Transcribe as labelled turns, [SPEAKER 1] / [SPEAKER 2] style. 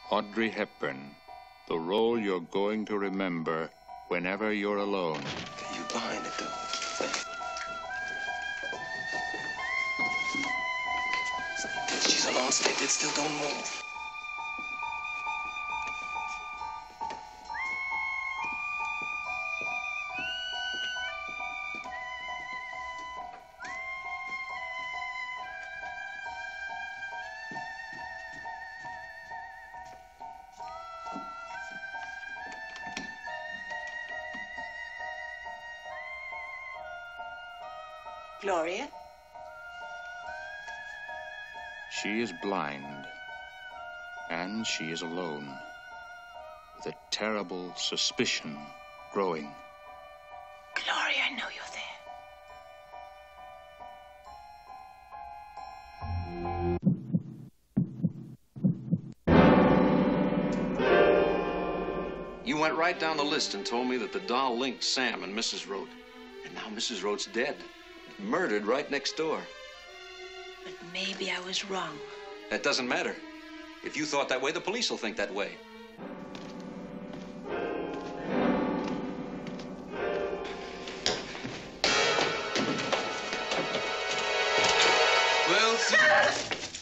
[SPEAKER 1] Audrey Hepburn, the role you're going to remember whenever you're alone.
[SPEAKER 2] You behind it, though. She's alone, stay there, still don't move.
[SPEAKER 3] Gloria?
[SPEAKER 1] She is blind, and she is alone, with a terrible suspicion growing.
[SPEAKER 3] Gloria, I know you're
[SPEAKER 4] there. You went right down the list and told me that the doll linked Sam and Mrs. Rhodes. And now Mrs. Rhodes dead. Murdered right next door.
[SPEAKER 3] But maybe I was wrong.
[SPEAKER 4] That doesn't matter. If you thought that way, the police will think that way. Well,